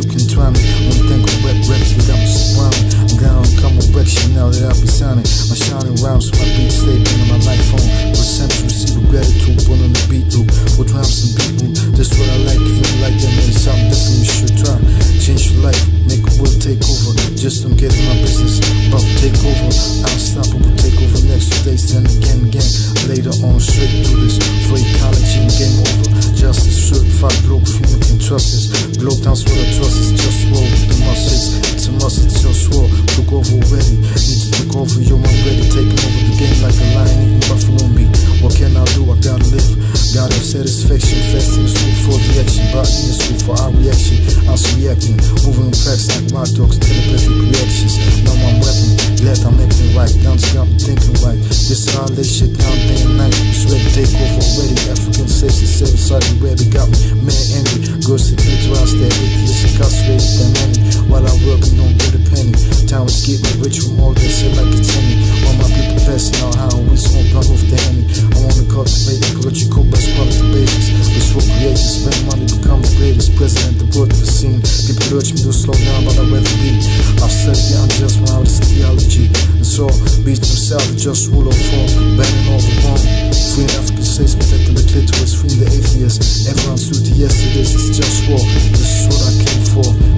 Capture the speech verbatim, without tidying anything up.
can try me. When you think of rap raps, they got me surrounded. I'm gonna come with direction now that I'll be signing. My shining rhymes, so my beats stay in my life phone. For centuries, see the gratitude, pulling the beat loop. With rhymes and beat loop, that's what I like. If you don't like that, man, it's something different you should try. Change your life, make a will take over. Just don't get in my business, about to take over. Unstoppable take over next two days, then again, again. Later on, straight through this, for ecology and game over. Justice, certified, Globalfirm, can trust this. Globe down's what I trust, it's JustWar with the muscles. It's a must, it's JustWar. Took over already, need to take over, yo, I'm ready. Taking over the game like a lion eating buffalo meat. What can I do? I gotta live. Gotta have satisfaction. Fasting is good for the action. Body is good for our reaction. I was reacting. Moving in packs like my dogs. Telepathic reactions. Now I'm rapping. Glad I'm making right. Now it's got me thinking right. This how I lay shit down day and night. It's ready to take over already. African slaves and seven sided where they got me. Man envy. Girls declitorize their atheists incarcerated by many. While I work and don't get a penny. Time is getting rich from all this shit like it's any. All my people passing out how we smoke blunt off the henny. I wanna cultivate ecological best cultivates. This will create to spend money, become the greatest president the world ever seen. People urge me to slow down, but I'd rather be. I've studied the unjust from out of theology. And so, beats themselves, just rule of form, banning all the wrong. Freeing African slaves, protecting the clitoris, freeing the atheists. Everyone's duty, yes it is, it's just war. This is what I came for.